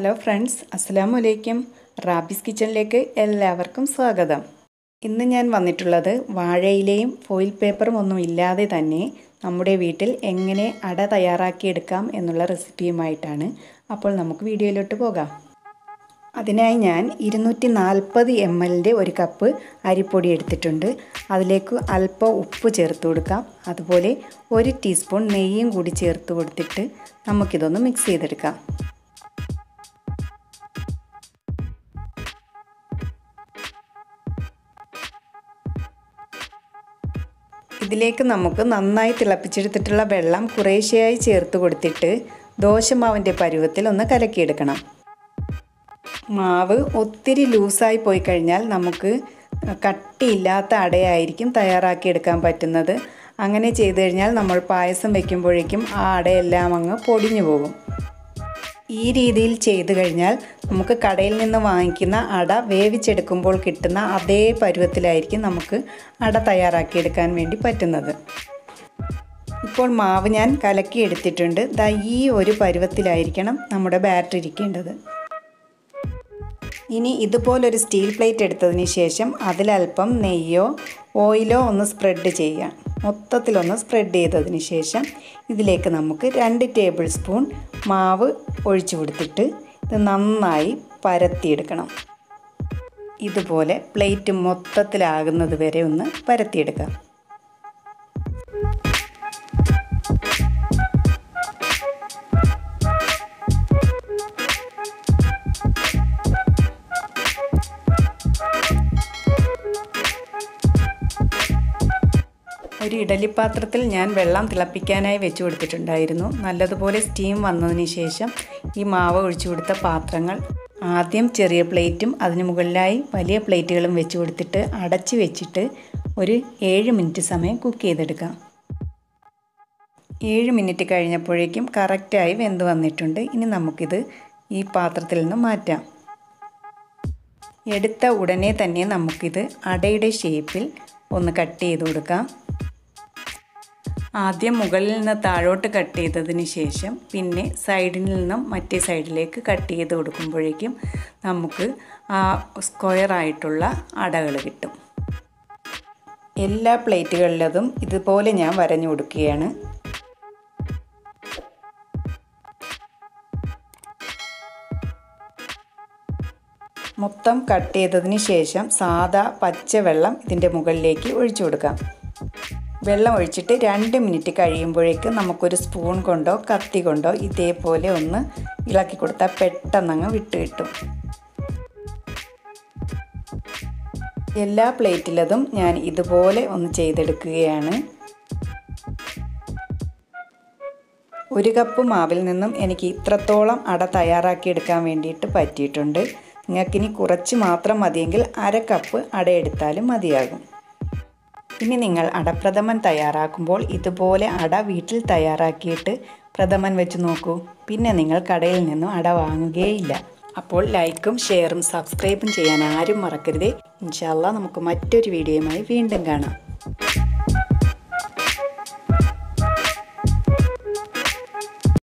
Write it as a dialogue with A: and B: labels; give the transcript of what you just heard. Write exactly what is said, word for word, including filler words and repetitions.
A: Hello friends, അസ്സലാമു അലൈക്കും. Rabies കിച്ചണിലേക്ക് എല്ലാവർക്കും സ്വാഗതം. ഇന്ന് ഞാൻ വന്നിട്ടുള്ളത് വാഴയിലയും ഫോയിൽ പേപ്പറും ഒന്നും ഇല്ലാതെ തന്നെ നമ്മുടെ വീട്ടിൽ എങ്ങനെ അട തയ്യാറാക്കിയെടുക്കാം എന്നുള്ള റെസിപ്പിയുമായിട്ടാണ്. അപ്പോൾ നമുക്ക് വീഡിയോയിലോട്ട് പോകാം. അതിനായി ഞാൻ ഇരുന്നൂറ്റി നാൽപ്പത് എം എല്ലിൻ്റെ ഒരു കപ്പ് അരിപ്പൊടി എടുത്തിട്ടുണ്ട്. അതിലേക്ക് അല്പം ഉപ്പ് ചേർത്ത് കൊടുക്കാം. അതുപോലെ ഒരു ടീസ്പൂൺ നെയ്യും കൂടി ചേർത്ത് കൊടുത്തിട്ട് നമുക്കിതൊന്ന് മിക്സ് ചെയ്തെടുക്കാം. ഇതിലേക്ക് നമുക്ക് നന്നായി തിളപ്പിച്ചെടുത്തിട്ടുള്ള വെള്ളം കുറേശ്ശെയായി ചേർത്ത് കൊടുത്തിട്ട് ദോശമാവിൻ്റെ പരുവത്തിൽ ഒന്ന് കലക്കിയെടുക്കണം. മാവ് ഒത്തിരി ലൂസായി പോയി കഴിഞ്ഞാൽ നമുക്ക് കട്ടിയില്ലാത്ത അടയായിരിക്കും തയ്യാറാക്കിയെടുക്കാൻ പറ്റുന്നത്. അങ്ങനെ ചെയ്തു കഴിഞ്ഞാൽ നമ്മൾ പായസം വയ്ക്കുമ്പോഴേക്കും ആ അടയെല്ലാം അങ്ങ് പൊടിഞ്ഞു പോകും. ഈ രീതിയിൽ ചെയ്തു കഴിഞ്ഞാൽ നമുക്ക് കടയിൽ നിന്ന് വാങ്ങിക്കുന്ന അട വേവിച്ചെടുക്കുമ്പോൾ കിട്ടുന്ന അതേ പരുവത്തിലായിരിക്കും നമുക്ക് അട തയ്യാറാക്കിയെടുക്കാൻ വേണ്ടി പറ്റുന്നത്. ഇപ്പോൾ മാവ് ഞാൻ കലക്കി എടുത്തിട്ടുണ്ട്. ദാ ഈ ഒരു പരുവത്തിലായിരിക്കണം നമ്മുടെ ബാറ്റർ ഇരിക്കേണ്ടത്. ഇനി ഇതുപോലൊരു സ്റ്റീൽ പ്ലേറ്റ് എടുത്തതിന് ശേഷം അതിലൽപ്പം നെയ്യോ ഓയിലോ ഒന്ന് സ്പ്രെഡ് ചെയ്യുക. മൊത്തത്തിലൊന്ന് സ്പ്രെഡ് ചെയ്തതിന് ശേഷം ഇതിലേക്ക് നമുക്ക് രണ്ട് ടേബിൾ സ്പൂൺ മാവ് ഒഴിച്ചു കൊടുത്തിട്ട് ഇത് നന്നായി പരത്തിയെടുക്കണം. ഇതുപോലെ പ്ലേറ്റ് മൊത്തത്തിലാകുന്നത് വരെ ഒന്ന് പരത്തിയെടുക്കാം. ഒരു ഇഡലിപ്പാത്രത്തിൽ ഞാൻ വെള്ളം തിളപ്പിക്കാനായി വെച്ച് കൊടുത്തിട്ടുണ്ടായിരുന്നു. നല്ലതുപോലെ സ്റ്റീം വന്നതിന് ശേഷം ഈ മാവ് ഒഴിച്ചു കൊടുത്ത പാത്രങ്ങൾ ആദ്യം ചെറിയ പ്ലേറ്റും അതിന് മുകളിലായി വലിയ പ്ലേറ്റുകളും വെച്ച് കൊടുത്തിട്ട് അടച്ച് വെച്ചിട്ട് ഒരു ഏഴ് മിനിറ്റ് സമയം കുക്ക് ചെയ്തെടുക്കാം. ഏഴ് മിനിറ്റ് കഴിഞ്ഞപ്പോഴേക്കും കറക്റ്റായി വെന്ത് വന്നിട്ടുണ്ട്. ഇനി നമുക്കിത് ഈ പാത്രത്തിൽ നിന്ന് മാറ്റാം. എടുത്ത ഉടനെ തന്നെ നമുക്കിത് അടയുടെ ഷേപ്പിൽ ഒന്ന് കട്ട് ചെയ്ത് കൊടുക്കാം. ആദ്യം മുകളിൽ നിന്ന് താഴോട്ട് കട്ട് ചെയ്തതിന് ശേഷം പിന്നെ സൈഡിൽ നിന്നും മറ്റേ സൈഡിലേക്ക് കട്ട് ചെയ്ത് കൊടുക്കുമ്പോഴേക്കും നമുക്ക് ആ സ്ക്വയറായിട്ടുള്ള അടകൾ കിട്ടും. എല്ലാ പ്ലേറ്റുകളിലതും ഇതുപോലെ ഞാൻ വരഞ്ഞു കൊടുക്കുകയാണ്. മൊത്തം കട്ട് ചെയ്തതിന് ശേഷം സാദാ പച്ചവെള്ളം ഇതിൻ്റെ മുകളിലേക്ക് ഒഴിച്ചു കൊടുക്കാം. വെള്ളം ഒഴിച്ചിട്ട് രണ്ട് മിനിറ്റ് കഴിയുമ്പോഴേക്ക് നമുക്കൊരു സ്പൂൺ കൊണ്ടോ കത്തി കൊണ്ടോ ഇതേപോലെ ഒന്ന് ഇളക്കി കൊടുത്താൽ പെട്ടെന്നങ്ങ് വിട്ട് കിട്ടും. എല്ലാ പ്ലേറ്റിലതും ഞാൻ ഇതുപോലെ ഒന്ന് ചെയ്തെടുക്കുകയാണ്. ഒരു കപ്പ് മാവിൽ നിന്നും എനിക്ക് ഇത്രത്തോളം അട തയ്യാറാക്കിയെടുക്കാൻ വേണ്ടിയിട്ട് പറ്റിയിട്ടുണ്ട്. നിങ്ങൾക്കിനി കുറച്ച് മാത്രം മതിയെങ്കിൽ അര കപ്പ് അട എടുത്താലും മതിയാകും. ഇനി നിങ്ങൾ അടപ്രഥമൻ തയ്യാറാക്കുമ്പോൾ ഇതുപോലെ അട വീട്ടിൽ തയ്യാറാക്കിയിട്ട് പ്രഥമൻ വെച്ച് നോക്കൂ. പിന്നെ നിങ്ങൾ കടയിൽ നിന്നും അട വാങ്ങുകയില്ല. അപ്പോൾ ലൈക്കും ഷെയറും സബ്സ്ക്രൈബും ചെയ്യാൻ ആരും മറക്കരുതേ. ഇൻഷാ അല്ലാഹ് നമുക്ക് മറ്റൊരു വീഡിയോയുമായി വീണ്ടും കാണാം.